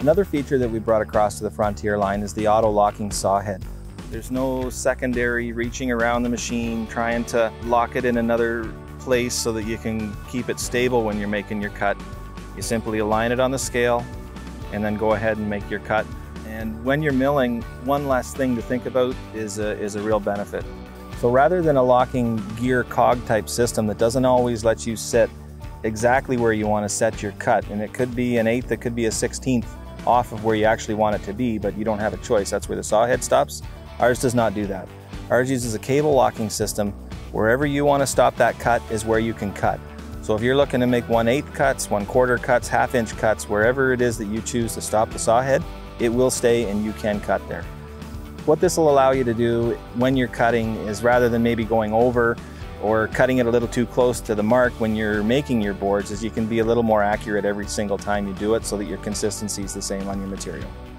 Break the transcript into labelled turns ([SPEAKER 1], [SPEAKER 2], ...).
[SPEAKER 1] Another feature that we brought across to the Frontier line is the auto locking saw head. There's no secondary reaching around the machine, trying to lock it in another place so that you can keep it stable when you're making your cut. You simply align it on the scale and then go ahead and make your cut. And when you're milling, one last thing to think about is a real benefit. So rather than a locking gear cog type system that doesn't always let you sit exactly where you want to set your cut, and it could be an 1/8, it could be a 1/16 off of where you actually want it to be, but you don't have a choice. That's where the saw head stops. Ours does not do that. Ours uses a cable locking system. Wherever you want to stop that cut is where you can cut. So if you're looking to make 1/8 cuts, 1/4 cuts, 1/2 inch cuts, wherever it is that you choose to stop the saw head, it will stay and you can cut there. What this will allow you to do when you're cutting is, rather than maybe going over or cutting it a little too close to the mark when you're making your boards, is you can be a little more accurate every single time you do it so that your consistency is the same on your material.